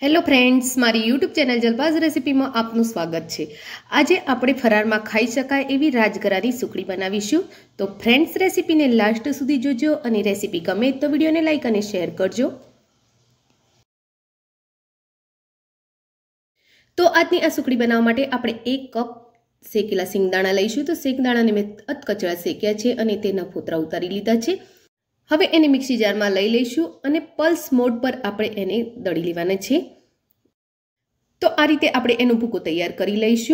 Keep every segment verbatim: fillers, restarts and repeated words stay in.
Hello friends, मारी YouTube channel जलबाज recipe में आपનું स्वागत है। आज આપણે ફરારમાં ખાઈ શકાય એવી રાજગરાની સુખડી બનાવીશું। તો ફ્રેન્ડ્સ, રેસિપીને લાસ્ટ સુધી જોજો અને રેસિપી ગમે તો વિડિયોને લાઈક અને શેર કરજો। તો આજની આ સુખડી બનાવવા માટે આપણે એક કપ શેકેલા સિંગદાણા લઈશું। તો સિંગદાણાને મેં અધકચરા શેક્યા છે અને તેના ફોતરા ઉતારી લીધા છે। હવે એને મિક્સી જારમાં લઈ લઈશું અને પલ્સ મોડ પર આપણે એને દળી લેવાના છે। તો આ રીતે આપણે એનો ભૂકો તૈયાર કરી લઈશું।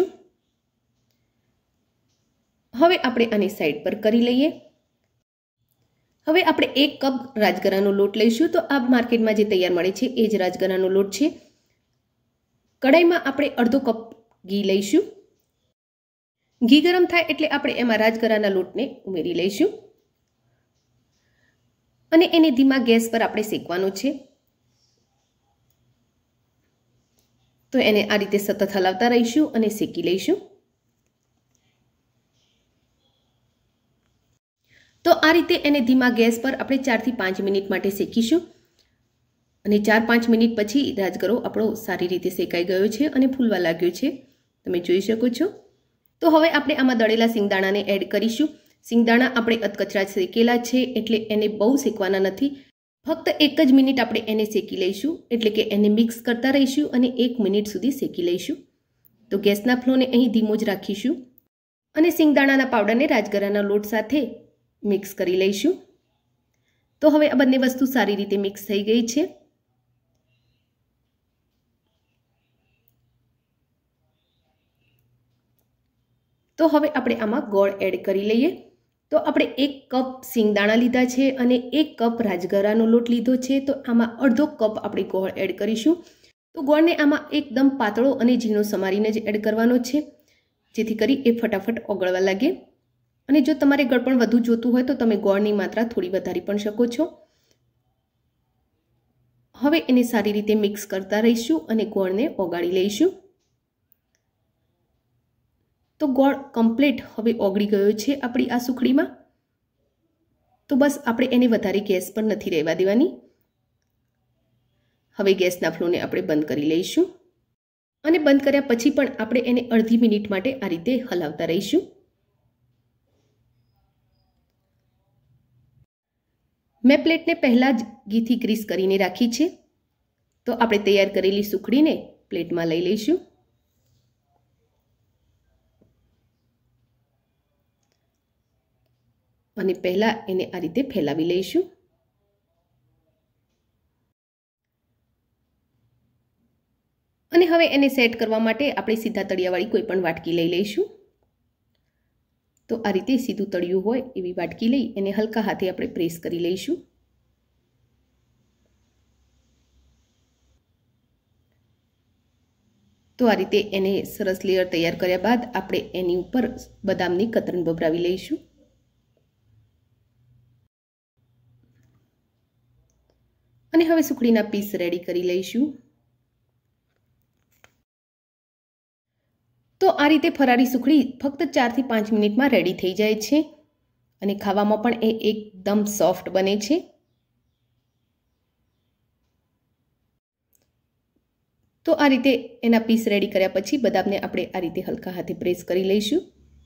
હવે આપણે આને સાઈડ પર કરી લઈએ। હવે આપણે એક કપ રાજગરાનો લોટ લઈશું। તો આ માર્કેટમાં જે તૈયાર મળે છે એ જ રાજગરાનો લોટ છે। કડાઈમાં આપણે અડધો કપ ઘી લઈશું। ઘી ગરમ થાય એટલે આપણે એમાં રાજગરાના લોટને ઉમેરી લઈશું અને એને ધીમા ગેસ પર આપણે શેકવાનો છે। તો એને આ રીતે સતત હલાવતા રહીશું અને શેકી લઈશું। તો આ રીતે એને ધીમા ગેસ પર આપણે ચાર થી પાંચ મિનિટ માટે શેકીશું અને ચાર પાંચ મિનિટ પછી રાજગરો આપણો સારી રીતે શેકાઈ ગયો છે અને ફૂલવા લાગ્યો છે, તમે જોઈ શકો છો। તો હવે આપણે આમાં દળેલા સિંગદાણાને એડ કરીશું। સિંગદાણા આપણે અધકચરા શેકેલા છે એટલે એને બહુ શેકવાના નથી, ફક્ત એક જ મિનિટ આપણે એને શેકી લઈશું, એટલે કે એને મિક્સ કરતા રહીશું અને એક મિનિટ સુધી શેકી લઈશું। તો ગેસના ફ્લોને અહીં ધીમો જ રાખીશું અને સિંગદાણાના પાવડરને રાજગરાના લોટ સાથે મિક્સ કરી લઈશું। તો હવે આ બંને વસ્તુ સારી રીતે મિક્સ થઈ ગઈ છે। તો હવે આપણે આમાં ગોળ એડ કરી લઈએ। તો આપણે એક કપ સિંગદાણા લીધા છે અને એક કપ રાજગરાનો લોટ લીધો છે। તો આમાં અડધો કપ આપણે ગોળ એડ કરીશું। તો ગોળને આમાં એકદમ પાતળો અને ઝીણો સમારીને જ એડ કરવાનો છે, જેથી કરી એ ફટાફટ ઓગળવા લાગે। અને જો તમારે ગળપણ વધુ જોતું હોય તો તમે ગોળની માત્રા થોડી વધારી પણ શકો છો। હવે એને સારી રીતે મિક્સ કરતા રહીશું અને ગોળને ઓગાળી લઈશું। તો ગોળ કમ્પ્લીટ હવે ઓગળી ગયો છે આપણી આ સુખડીમાં। તો બસ આપણે એને વધારે ગેસ પર નથી રહેવા દેવાની। હવે ગેસના ફ્લોને આપણે બંધ કરી લઈશું અને બંધ કર્યા પછી પણ આપણે એને અડધી મિનિટ માટે આ રીતે હલાવતા રહીશું। મેં પ્લેટને પહેલા જ ઘીથી ગ્રીસ કરીને રાખી છે। તો આપણે તૈયાર કરેલી સુખડીને પ્લેટમાં લઈ લઈશું અને પહેલા એને આ રીતે ફેલાવી લઈશું। અને હવે એને સેટ કરવા માટે આપણે સીધા તળિયાવાળી કોઈ પણ વાટકી લઈ લઈશું। તો આ રીતે સીધું તળિયું હોય એવી વાટકી લઈ એને હલકા હાથે આપણે પ્રેસ કરી લઈશું। તો આ રીતે એને સરસ લેયર તૈયાર કર્યા બાદ આપણે એની ઉપર બદામની કતરણ ભભરાવી લઈશું। અને હવે સુખડીના પીસ રેડી કરી લઈશું। તો આ રીતે ફરારી સુખડી ફક્ત ચાર થી પાંચ મિનિટમાં રેડી થઈ જાય છે અને ખાવામાં પણ એ એકદમ સોફ્ટ બને છે। તો આ રીતે એના પીસ રેડી કર્યા પછી બદામને આપણે આ રીતે હલકા હાથે પ્રેસ કરી લઈશું।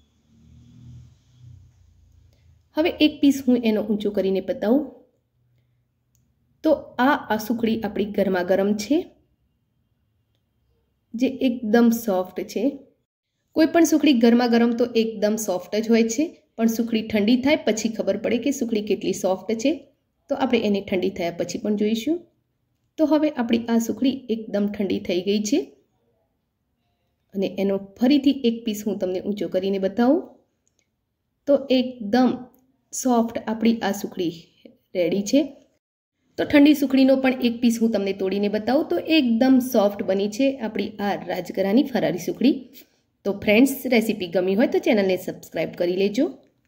હવે એક પીસ હું એનો ઊંચો કરીને બતાવું। તો આ આ સુખડી આપણી ગરમા ગરમ છે, જે એકદમ સોફ્ટ છે। કોઈ પણ સુખડી ગરમા ગરમ તો એકદમ સોફ્ટ જ હોય છે, પણ સુખડી ઠંડી થાય પછી ખબર પડે કે સુખડી કેટલી સોફ્ટ છે। તો આપણે એને ઠંડી થયા પછી પણ જોઈશું। તો હવે આપણી આ સુખડી એકદમ ઠંડી થઈ ગઈ છે અને એનો ફરીથી એક પીસ હું તમને ઊંચો કરીને બતાવું। તો એકદમ સોફ્ટ આપણી આ સુખડી રેડી છે। તો ઠંડી સુખડીનો પણ એક પીસ હું તમને તોડીને બતાવું। તો એકદમ સોફ્ટ બની છે આપણી આ રાજગરાની ફરારી સુખડી। તો ફ્રેન્ડ્સ, રેસિપી ગમી હોય તો ચેનલને સબસ્ક્રાઇબ કરી લેજો।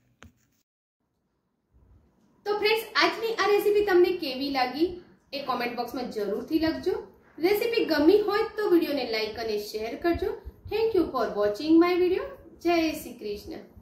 તો ફ્રેન્ડ્સ, આજની આ રેસિપી તમને કેવી લાગી એ કોમેન્ટ બોક્સમાં જરૂરથી લખજો। રેસિપી ગમી હોય તો વિડીયોને લાઈક અને શેર કરજો। Thank you for watching my video. જય શ્રી કૃષ્ણ।